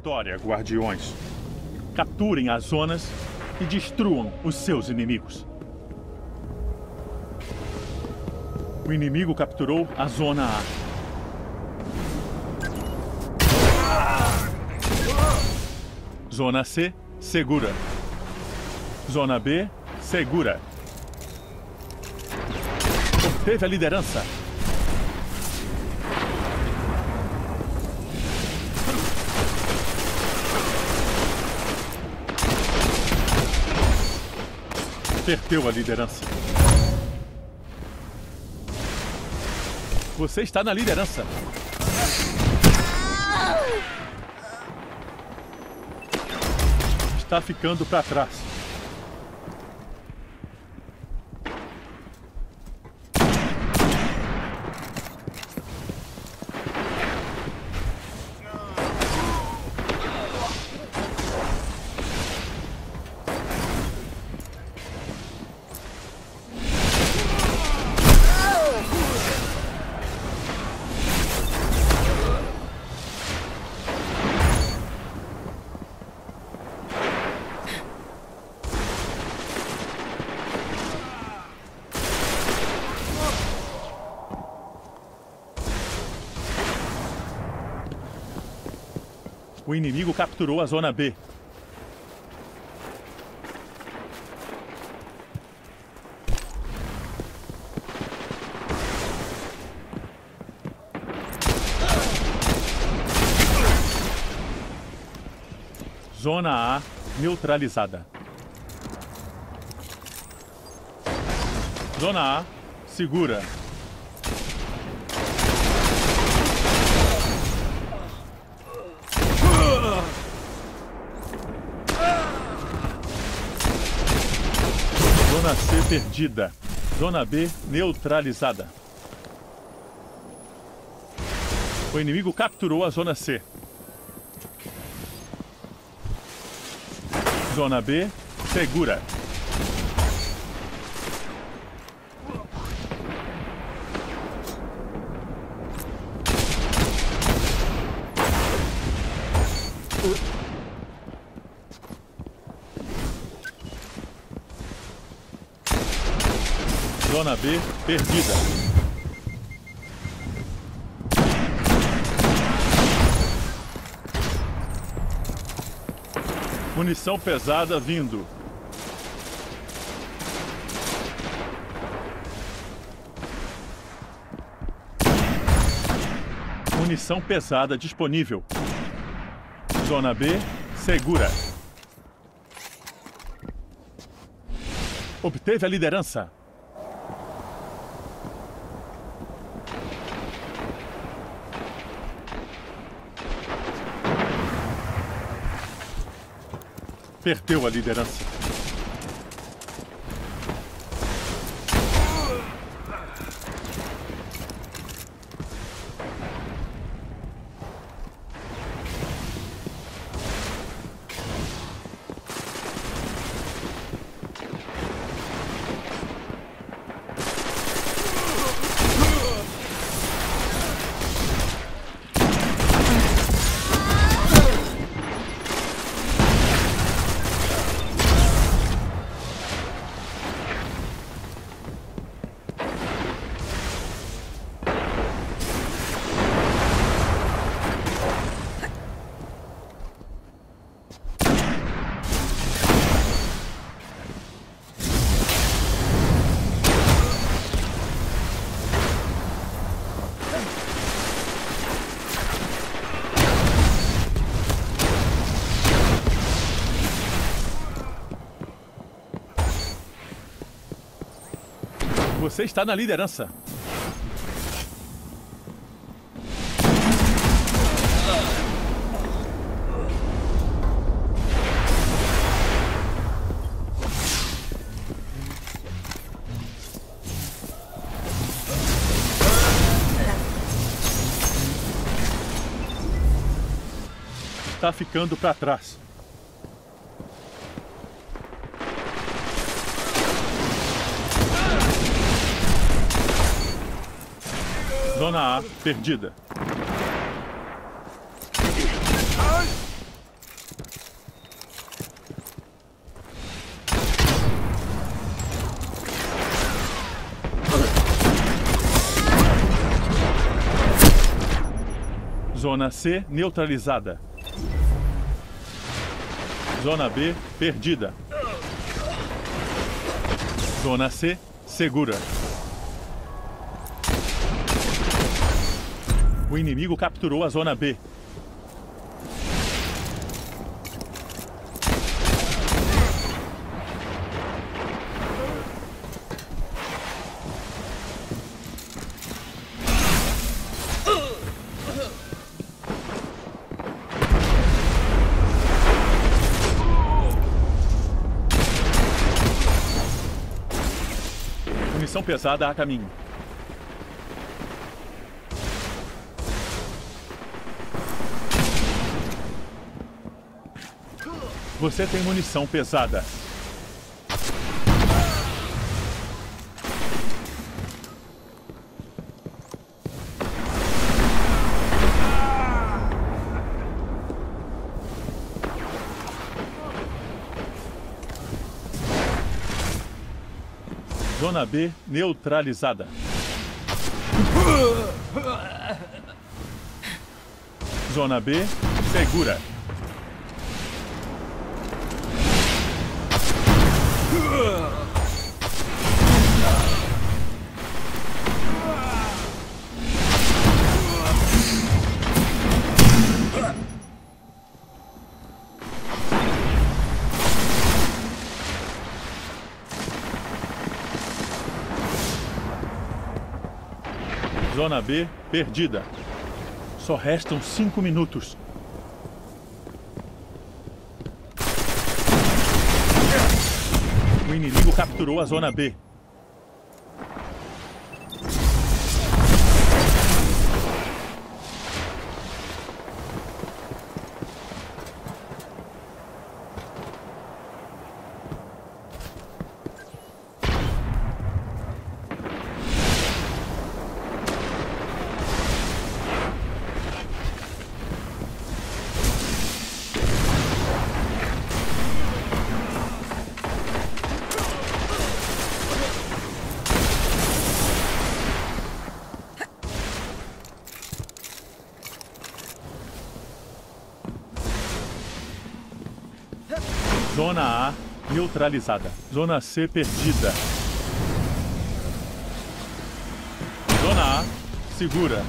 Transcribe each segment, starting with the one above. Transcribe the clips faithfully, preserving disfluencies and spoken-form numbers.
Vitória, guardiões. Capturem as zonas e destruam os seus inimigos. O inimigo capturou a Zona A. Zona C, segura. Zona B, segura. Obteve a liderança. Perdeu a liderança. Você está na liderança. Está ficando para trás. O inimigo capturou a Zona B. Zona A neutralizada. Zona A segura. Zona C perdida. Zona B neutralizada. O inimigo capturou a Zona C. Zona B segura. Zona B perdida. Munição pesada vindo. Munição pesada disponível. Zona B segura. Obteve a liderança. Perdeu a liderança. Você está na liderança. Está ficando para trás. Zona A perdida. Zona C neutralizada. Zona B perdida. Zona C segura. O inimigo capturou a Zona B. Munição pesada a caminho. Você tem munição pesada. Zona B neutralizada. Zona B segura. Zona B perdida. Só restam cinco minutos. O inimigo capturou a Zona B. Zona A neutralizada. Zona C perdida. Zona A segura.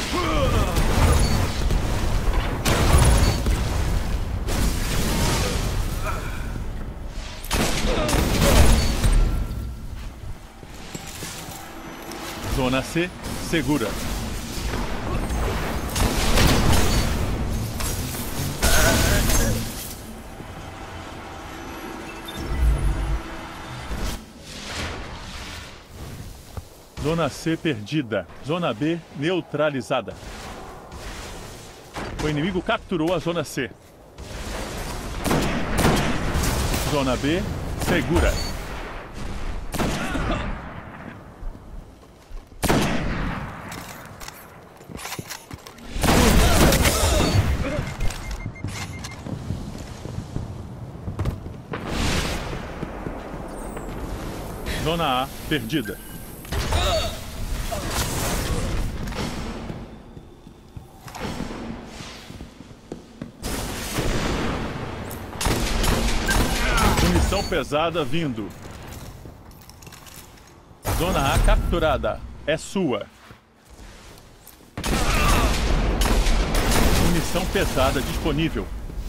Zona C segura. Zona C perdida. Zona B neutralizada. O inimigo capturou a Zona C. Zona B segura. Zona A perdida. Munição pesada vindo. Zona A capturada. É sua. Munição pesada disponível.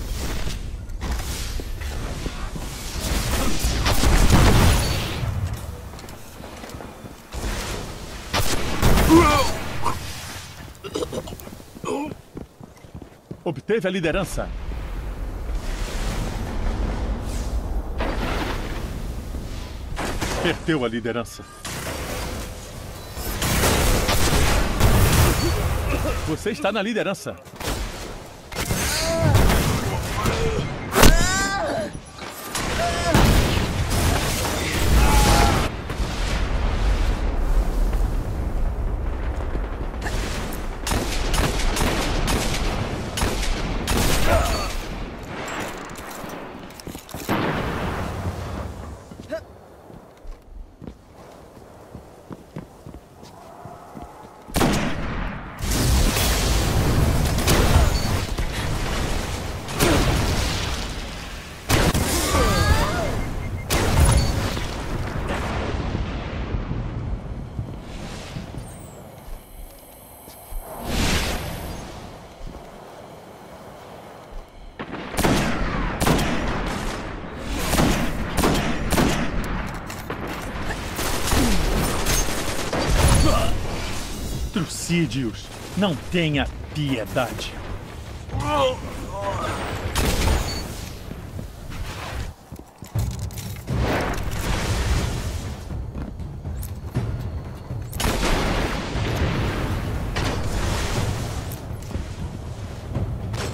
Obteve a liderança. Perdeu a liderança. Você está na liderança. Sidious, não tenha piedade.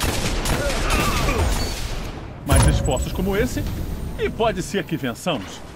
Mais esforços como esse, e pode ser que vençamos.